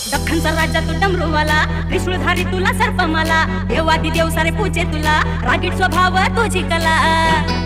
दख्खनचा राजा तू डमरूवाला, त्रिशूळधारी तुला सर्पमाला, देवादी देव सारे पूजे तुला, रागीट स्वभाव तुझी कला.